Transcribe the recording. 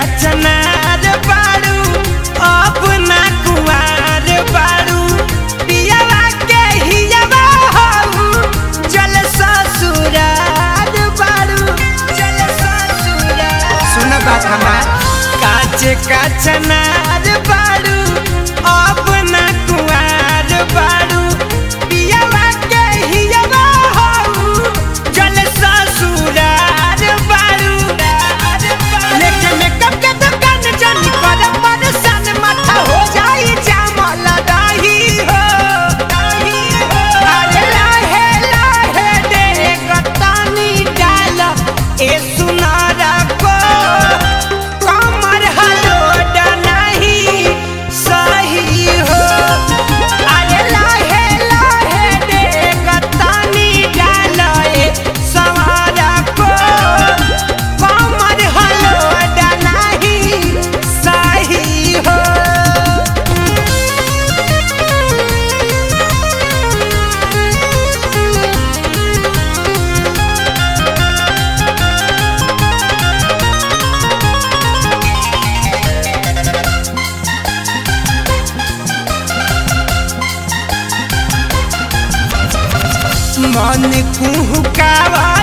चनार बाड़ू अपना कुआर बाड़ू पियावा के हियावा हऊ चल ससुरार बाड़ू चल ससुरार। सुन बात हमार काचे का चनार बाड़ू अपना कुआर बाड़ू पियावा के हियावा हऊ चल ससुरार बाड़ू। लेके मेकअप के दुकान जानी पर परेशान माथा हो जाई जामल दाही हो अरे लाहे लाहे दे गतानी डाल ए सुनारा को कमर हलोड नहीं सही हो अरे लाहे लाहे दे गतानी डाल ए सवारा को कमर हलोड नहीं सही हो। मन कुहुकावा